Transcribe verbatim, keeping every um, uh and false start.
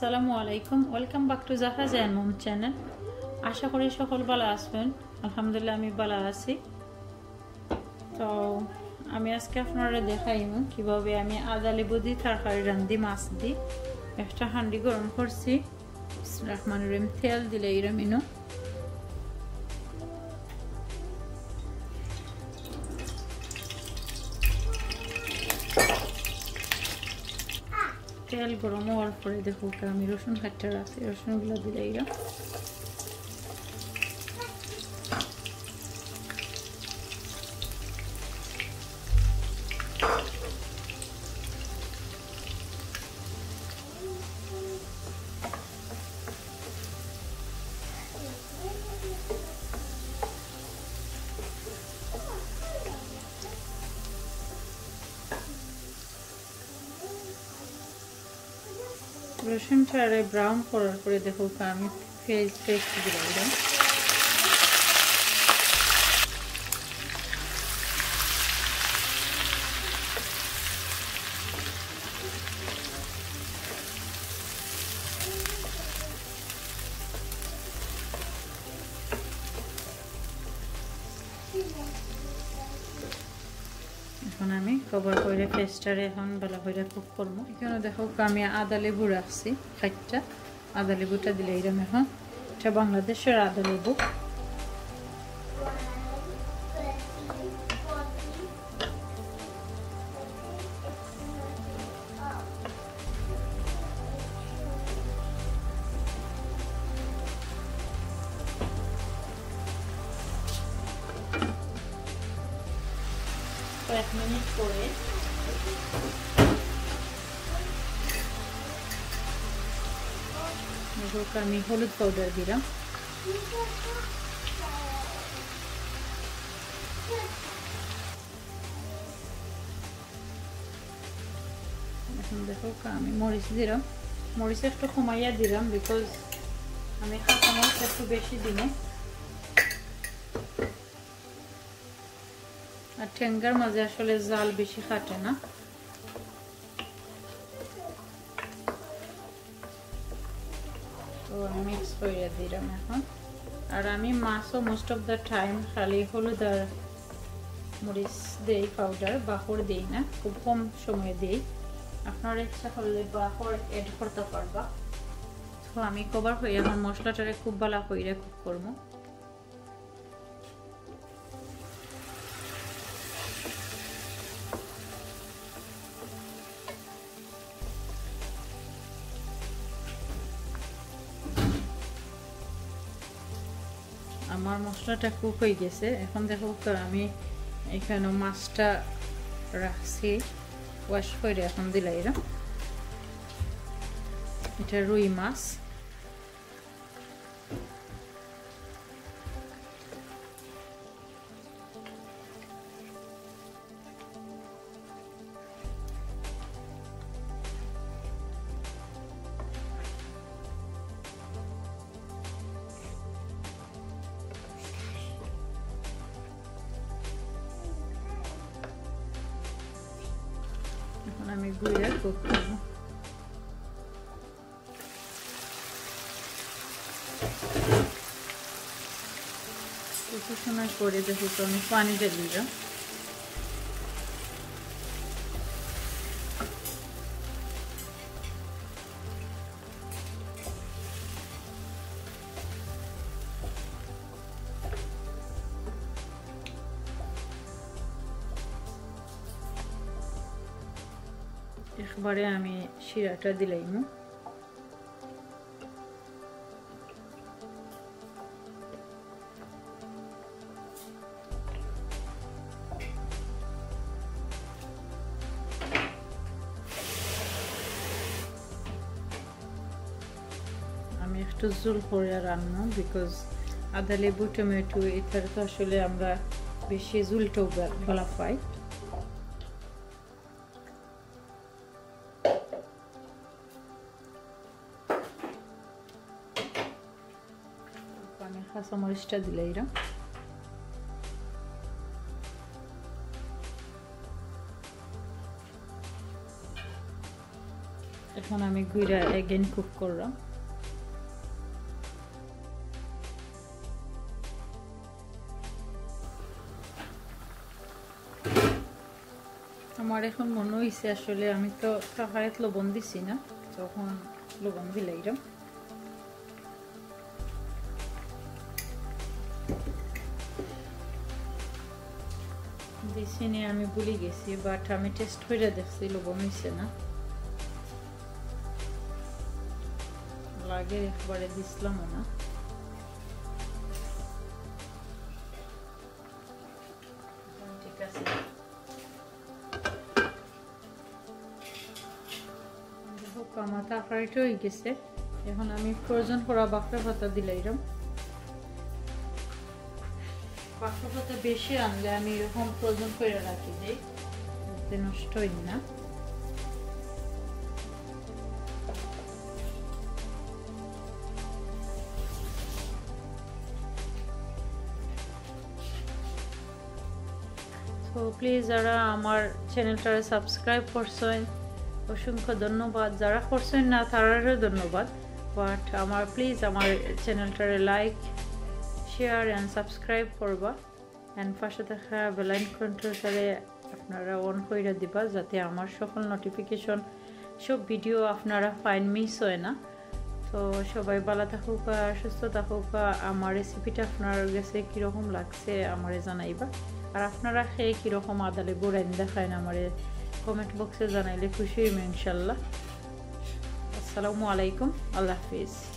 আসসালামু আলাইকুম welcome back to Zahra Jahan mom channel. আশা করি সকল ভালো আছেন। আলহামদুলিল্লাহ আমি ভালো আছি। তো আমি আজকে আপনারা দেখাইম কিভাবে আমি আদা লেবু দিয়ে তরকারি রান্ধি মাছ দি। একটা হাঁড়ি গরম করছি, বিসমিল্লাহির রহমানির রহিম। তেল দিলে এরমিনো তেল গরম হওয়ার পরে দেখো আমি রসুন কাটতে রাখছি, রসুনগুলো দিলে এরা রসুনটারে ব্রাউন করার পরে দেখো আমি পেঁয়াজ পেস্ট দিলাম। এখন আমি কভার করে পেস্টটারে এখন ভালো করে কুক করবো। এখানে দেখো আমি আদা লেবু রাখছি চারটা। আদা লেবুটা দিলে এরকম এখন এটা বাংলাদেশের আদা লেবু। এক মিনিট পরে আমি হলুদ পাউডার দিলাম। এখন দেখো আমি মরিচ দিলাম, মরিচ একটু কমাইয়া দিলাম বিকজ আমি কাঁচা মরিচ একটু বেশি দিনে। আর ঠেঙ্গার মাঝে আসলে জাল বেশি কাটে না। তো আমি মিক্স করে দিলাম এখন। আর আমি মাছও মোস্ট অফ দ্য টাইম খালি হলুদ আর মরিচ দেই, পাউডার বাহর দিই না, খুব কম সময় দিই। আপনার ইচ্ছা করলে বাহর এড করতে পারবা। তো আমি কভার হয়ে এখন মশলাটারে খুব ভালো করে কুক করবো। আমার মশলাটা কুক হয়ে গেছে। এখন দেখো আমি এখানে মাছটা রাখছি ওয়াশ করে এখন দিলাই এরা। এটা রুই মাছ। আমি গুঁড়া কুক করব। কিছু সময় পরে দেখো তো আমি পানিটা দিলাম। একবারে আমি শিরাটা দিলাইমু। আমি একটু জোল করে রান্না বিকজ আদা লেবু টমেটো এটার তো আসলে আমরা বেশি জুলটাও ভালো পাই। আমি কাঁচা মরিচটা দিলে এরা এখন এখন আমি ঘুরে এগেন কুক করলাম। আমার এখন মনে হয়েছে আসলে আমি তো তরকারিতে লবণ দিছি না, যখন লবণ দিলাম দিছি নিয়ে আমি ভুলে গেছি, বাট আমি টেস্ট করে দেখছি লবণ হয়েছে না, লাগে একবারে দিছিলাম না। ঠিক আছে, আমার তরকারিটা হয়ে গেছে। এখন আমি ফ্রোজেন করা বাকরা পাতা দিলাম। বাকরা পাতা বেশি আনলে আমি এরকম ফ্রোজেন করে রাখি দিই, যাতে নষ্ট হয় না। তো প্লিজ যারা আমার চ্যানেলটা সাবস্ক্রাইব করছেন অসংখ্য ধন্যবাদ, যারা করছেন না তারারও ধন্যবাদ, বাট আমার প্লিজ আমার চ্যানেলটারে লাইক শেয়ার অ্যান্ড সাবস্ক্রাইব করবা, অ্যান্ড পাশে থাকা বেল আইকনটারে আপনারা অন করে দিবা, যাতে আমার সকল নোটিফিকেশন সব ভিডিও আপনারা ফাইন মিস হয় না। তো সবাই ভালো থাকুক, সুস্থ থাকুক। আমার রেসিপিটা আপনার কাছে কীরকম লাগছে আমারে জানাইবা, আর আপনারা খেয়ে কীরকম আদালে গোড়াইন দেখায় না আমারে কমেন্ট বক্সে জানাইলে খুশি হইম ইনশাল্লাহ। আসসালামু আলাইকুম, আল্লাহ হাফিজ।